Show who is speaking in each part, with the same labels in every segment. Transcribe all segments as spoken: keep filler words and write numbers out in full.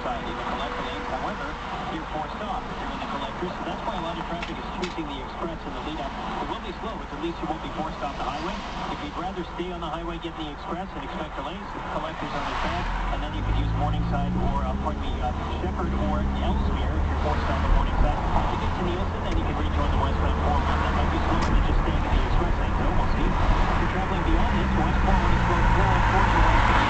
Speaker 1: side in the collector lanes. However, you're forced off if you're in the collectors, so that's why a lot of traffic is choosing the express in the lead-up. It will be slow, but at least you won't be forced off the highway. If you'd rather stay on the highway, get the express and expect delays, collectors on the track, and then you could use Morningside or, uh, pardon me, uh, Shepherd or Ellesmere if you're forced off the Morningside. Once you get to Nielsen, then you can rejoin the westbound four oh one. That might be slower than just staying in the express lane, so we'll see. If you're traveling beyond this, West four oh one is slow four oh four to west of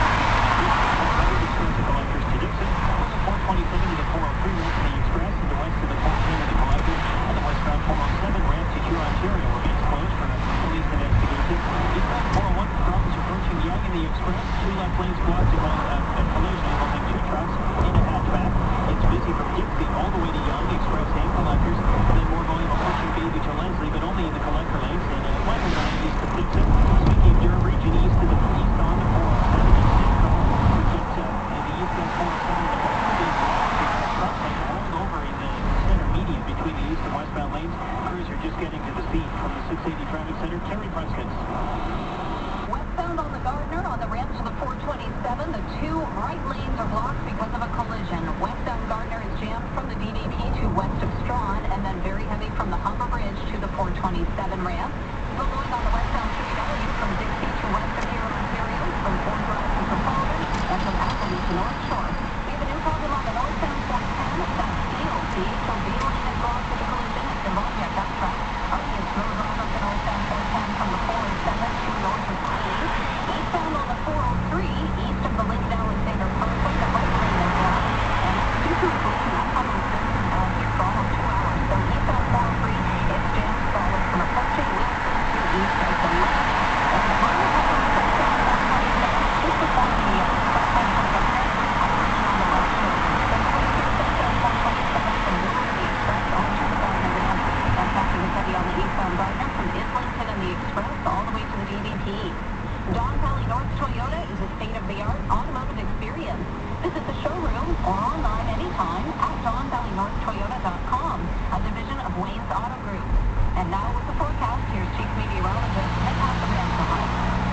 Speaker 1: the express to collectors to Dixon, or the four twenty-seven to the four oh three ramp to the express, and the west to the four ten to the collectors, and the westbound four oh seven ramp to Huron, Ontario remains closed for police investigation. Eastbound four oh one problems approaching Yonge in the express, two left lanes blocked to cause a collision involving two trucks in a hatchback. It's busy from Dixie all the way to Yonge, express and collectors, and then more volume approaching Baby to Leslie, but only in the collector lanes, and uh, one oh nine east of Dixon. Speaking of Durham region, east to the east on the four oh seven in Simcoe, we get uh, in the eastbound four oh seven, the west of the truck lane rolling over in the center median between the east and westbound lanes. Crews are just getting to the scene. From the six eighty Traffic Center, Terry Prescott.
Speaker 2: Westbound on the Gardner on the ramp to the four twenty-seven, the two right lanes are blocked because of a collision. Westbound Gardner is jammed from the D V P to west of Strawn, and then very heavy from the Humber Bridge to the four twenty-seven ramp. Still going on the westbound two W from Dixie to west of Huron, Ontario, from Fort Drive to Trafalgar, and from Appleby to North Shore. We have a new problem on the northbound four ten, that's Steel. The H O B lane is blocked with a collision. It's involving a dump truck. Already a slow drive up the northbound four ten from the four oh seven to north of Queens. Eastbound on the four oh three, east of the Lincoln Alexander Parkway, the right lane is blocked. And that's due to a collision. That problem has been uh, here for almost two hours. So eastbound four oh three, it's jammed solid from approaching Wilson to east of the left. And the minor problem is westbound four twenty-seven, just before the uh, stop line comes up there. Operation on the left shoulder. Then twenty-two westbound four twenty-seven from Wilson to the express onto the Gardner ramp. And traffic is heavy on the eastbound Gardner from Islington and the express all the way to the D V P. Don Valley North Toyota is a state-of-the-art automotive experience. Visit the showroom or online anytime at don valley north toyota dot com, a division of Wayne's Auto Group. And now with the forecast, here's Chief Meteorologist Nick Hasselman.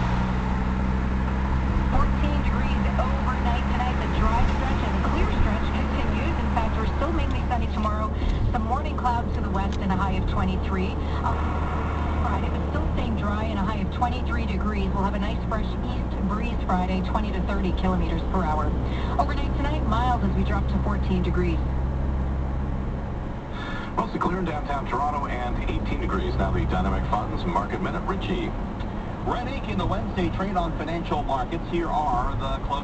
Speaker 2: fourteen degrees overnight tonight. The dry stretch and clear stretch continues. In fact, we're still mainly sunny tomorrow. Some morning clouds to the west and a high of twenty-three. Uh, Friday, but still staying dry and a high of twenty-three degrees. We'll have a nice fresh east breeze Friday, twenty to thirty kilometers per hour. Overnight tonight, mild as we drop to fourteen degrees.
Speaker 3: Mostly clear in downtown Toronto and eighteen degrees. Now the Dynamic Funds Market Minute. Richie.
Speaker 4: Red ink in the Wednesday trade on financial markets. Here are the close.